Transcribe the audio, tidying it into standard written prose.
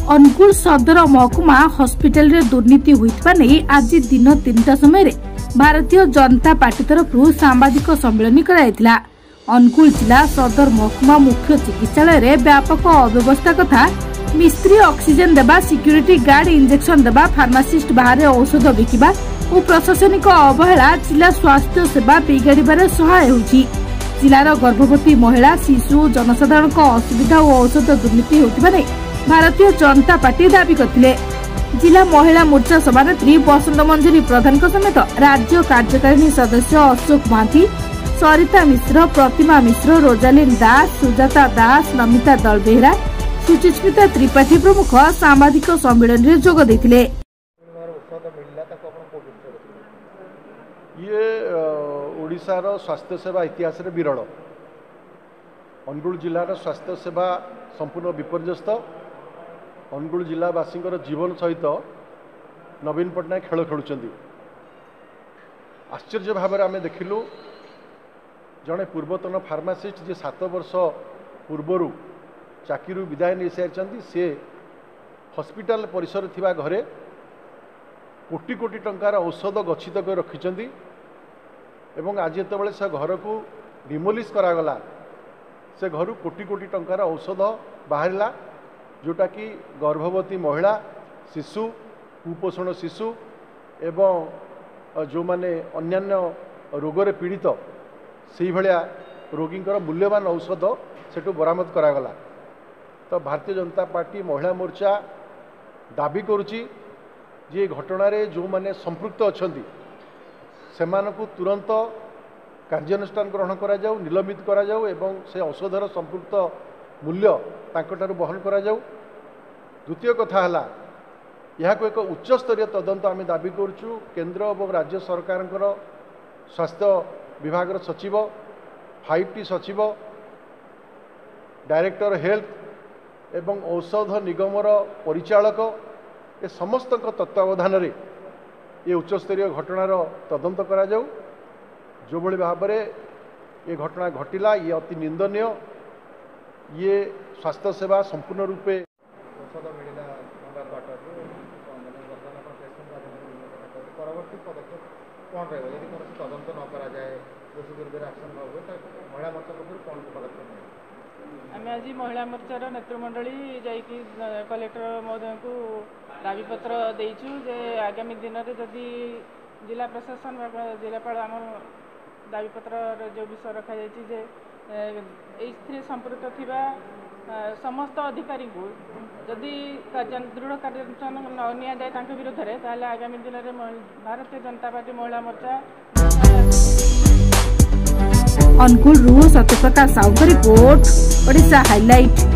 अनुगुल सदर महकुमा हॉस्पिटल रे दुर्नीति होइतबा नै आज दिन 3टा समय रे भारतीय जनता पार्टी तरफ सांबादिक सम्मेलन कराइथिला। अनुगुल जिला सदर महकुमा मुख्य चिकित्सालय रे व्यापक अव्यवस्था कथा मिस्त्री ऑक्सीजन देबा, सिक्यूरिटी गार्ड इंजेक्शन देबा, फार्मासिस्ट बाहर औषध बिकिबा और प्रशासनिक अवहेला जिला स्वास्थ्य सेवा बिगाड़बार सहाय होउछि। जिलार गर्भवती महिला, शिशु, जनसाधारण असुविधा और औषध दुर्नीति होतिबा नै भारतीय जनता पार्टी दाबी करथिले। जिला महिला मोर्चा सभानेत्री बसंत मंजरी प्रधान समेत राज्य कार्यकारिणी सदस्य अशोक महांती, सरिता मिश्र, प्रतिमा मिश्र, रोजालिन दास, सुजाता दास, नमिता दलबेहरा, सुचिस्मिता त्रिपाठी प्रमुख सांबादिक सम्मेलन में जोग देथिले। ये ओडिशार स्वास्थ्य सेवा इतिहास रे विरल। अनुगुल जिलार स्वास्थ्य सेवा संपूर्ण विपर्यस्त। अनुगुल जिलावासी जीवन सहित नवीन पट्टनायक खेल खेलुंट। आश्चर्य भाव आम देखिलु जड़े पूर्वतन फार्मासिस्ट जे 7 वर्ष पूर्वर चाकरी विदाय नहीं सारी सी हॉस्पिटल परिसर थिबा घरे कोटी कोटी टंकार औषध गच्छित कर रखिंट। आज जिते से घर को डिमोलिश करागला से घर कोटी कोटी टंकार औषध बाहरला जोटा कि गर्भवती महिला, शिशु, कुपोषण शिशु एवं जो माने अन्यान्य रोगरे पीड़ित से भाया रोगींकर मूल्यवान औषध सेठू बरामद करागला। तो भारतीय जनता पार्टी महिला मोर्चा दाबी करुच्ची जे घटना जो माने संपृक्त अच्छा से तुरंत कार्यानुष्ठान ग्रहण करा जाऊ, निलंबित करा जाऊ एवं से औषधर संपृक्त मूल्य तांकटारू बहन करा जाऊ। द्वितीय कथा हला यह को एक उच्च स्तरीय तदंत आम दाबी करुचु। केंद्र और राज्य सरकार स्वास्थ्य विभाग सचिव, 5T सचिव, डायरेक्टर हेल्थ एवं औषध निगमर परिचालक ए समस्त तत्वावधान रे ये उच्चस्तरीय घटनार तदंत करा जाऊ। जो भली भाव में ये घटना घटिला ये अति निंदनीय। ये स्वास्थ्य सेवा संपूर्ण रूपे औषध मिलला परवर्ती पदक्षेप कौन रहा यदि कौन तदंत न करा जाए दोषी विरुद्ध एक्शन महिला मोर्चा पक्ष कौन पदक्षेप? आम आज महिला मोर्चार नेतृमंडली जाकि कलेक्टर महोदय को दाबीपत्र देचु जे आगामी दिन में जदि जिला प्रशासन जिलापाल आम दाबीपत्र जो विषय रखा जाए संपर्क थिबा समस्त अधिकारी को जदि दृढ़ कार्यानुष्ठान न निया जाए तांके विरोध में ताले आगामी दिन में भारतीय जनता पार्टी महिला मोर्चा। Angul Satyaprakash Sahu report Odisha highlight.